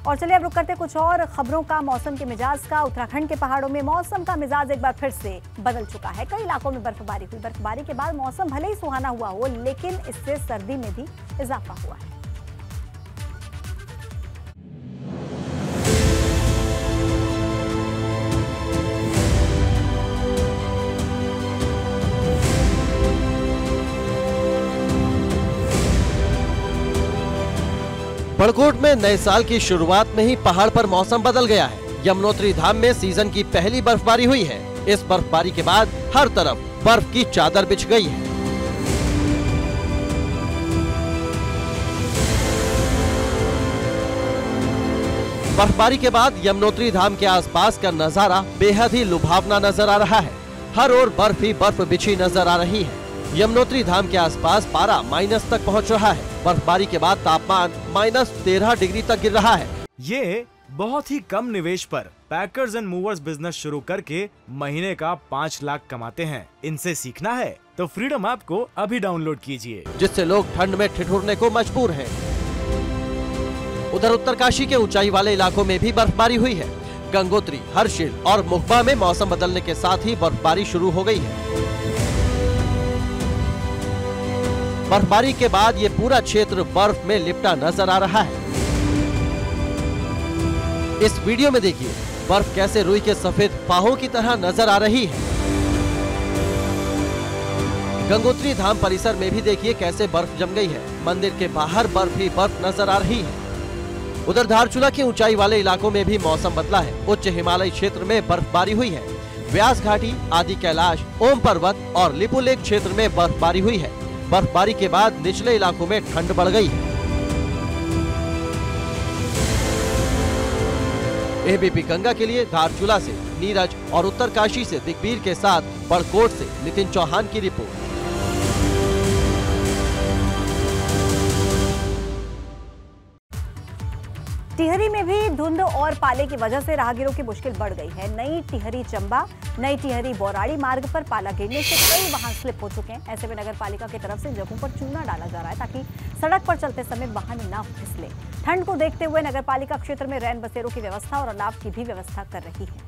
और चलिए अब रुक करते कुछ और खबरों का, मौसम के मिजाज का। उत्तराखंड के पहाड़ों में मौसम का मिजाज एक बार फिर से बदल चुका है। कई इलाकों में बर्फबारी हुई। बर्फबारी के बाद मौसम भले ही सुहाना हुआ हो, लेकिन इससे सर्दी में भी इजाफा हुआ है। बड़कोट में नए साल की शुरुआत में ही पहाड़ पर मौसम बदल गया है। यमुनोत्री धाम में सीजन की पहली बर्फबारी हुई है। इस बर्फबारी के बाद हर तरफ बर्फ की चादर बिछ गई है। बर्फबारी के बाद यमुनोत्री धाम के आसपास का नजारा बेहद ही लुभावना नजर आ रहा है। हर ओर बर्फ ही बर्फ बिछी नजर आ रही है। यमुनोत्री धाम के आसपास पारा माइनस तक पहुंच रहा है। बर्फबारी के बाद तापमान -13 डिग्री तक गिर रहा है। ये बहुत ही कम निवेश पर पैकर्स एंड मूवर्स बिजनेस शुरू करके महीने का 5 लाख कमाते हैं। इनसे सीखना है तो फ्रीडम ऐप को अभी डाउनलोड कीजिए, जिससे लोग ठंड में ठिठुरने को मजबूर हैं। उधर उत्तरकाशी के ऊंचाई वाले इलाकों में भी बर्फबारी हुई है। गंगोत्री, हर्षिल और मुखबा में मौसम बदलने के साथ ही बर्फबारी शुरू हो गई है। बर्फबारी के बाद ये पूरा क्षेत्र बर्फ में लिपटा नजर आ रहा है। इस वीडियो में देखिए बर्फ कैसे रुई के सफेद फाहों की तरह नजर आ रही है। गंगोत्री धाम परिसर में भी देखिए कैसे बर्फ जम गई है। मंदिर के बाहर बर्फ ही बर्फ नजर आ रही है। उधर धारचूला के ऊंचाई वाले इलाकों में भी मौसम बदला है। उच्च हिमालय क्षेत्र में बर्फबारी हुई है। व्यास घाटी, आदि कैलाश, ओम पर्वत और लिपुलेख क्षेत्र में बर्फबारी हुई है। बर्फबारी के बाद निचले इलाकों में ठंड बढ़ गई है। एबीपी गंगा के लिए धारचूला से नीरज और उत्तरकाशी से दिग्वीर के साथ बड़कोट से नितिन चौहान की रिपोर्ट। टिहरी में भी धुंध और पाले की वजह से राहगीरों की मुश्किल बढ़ गई है। नई टिहरी चंबा, नई टिहरी बौराड़ी मार्ग पर पाला गिरने से कई वाहन स्लिप हो चुके हैं। ऐसे में नगर पालिका की तरफ से जगहों पर चूना डाला जा रहा है ताकि सड़क पर चलते समय वाहन न फिसले। ठंड को देखते हुए नगर पालिका क्षेत्र में रैन बसेरों की व्यवस्था और अलाव की भी व्यवस्था कर रही है।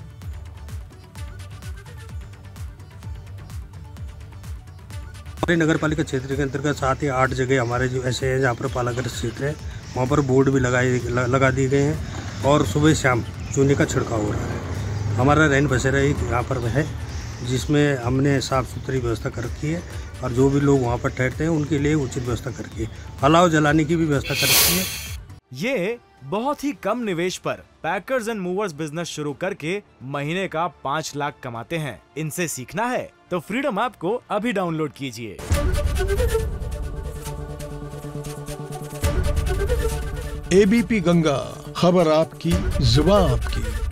हमारे नगर पालिका क्षेत्र के अंतर्गत 7 या 8 जगह हमारे जो ऐसे हैं जहाँ पर पालाग्रस्त क्षेत्र है, वहाँ पर बोर्ड भी लगा दिए गए हैं और सुबह शाम चूने का छिड़काव हो रहा है। हमारा रैन बसेरा यहाँ पर है, जिसमें हमने साफ़ सुथरी व्यवस्था कर रखी है और जो भी लोग वहाँ पर ठहरते हैं उनके लिए उचित व्यवस्था कर रखी है। अलाव जलाने की भी व्यवस्था कर रखी है। ये बहुत ही कम निवेश पर पैकर्स एंड मूवर्स बिजनेस शुरू करके महीने का 5 लाख कमाते हैं। इनसे सीखना है तो फ्रीडम ऐप को अभी डाउनलोड कीजिए। एबीपी गंगा, खबर आपकी, जुबान आपकी।